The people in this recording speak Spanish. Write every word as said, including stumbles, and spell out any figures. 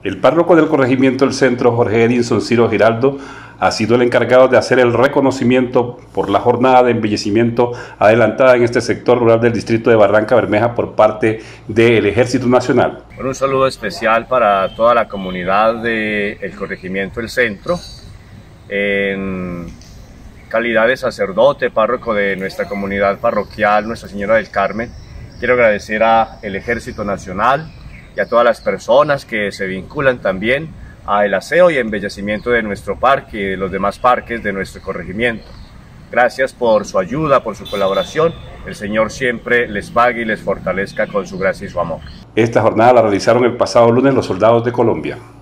El párroco del corregimiento del centro, Jorge Edinson Ciro Giraldo, ha sido el encargado de hacer el reconocimiento por la jornada de embellecimiento adelantada en este sector rural del distrito de Barranca Bermeja por parte del Ejército Nacional. Bueno, un saludo especial para toda la comunidad del corregimiento del centro. En calidad de sacerdote, párroco de nuestra comunidad parroquial, Nuestra Señora del Carmen, quiero agradecer al Ejército Nacional y a todas las personas que se vinculan también al aseo y embellecimiento de nuestro parque y de los demás parques de nuestro corregimiento. Gracias por su ayuda, por su colaboración. El Señor siempre les pague y les fortalezca con su gracia y su amor. Esta jornada la realizaron el pasado lunes los soldados de Colombia.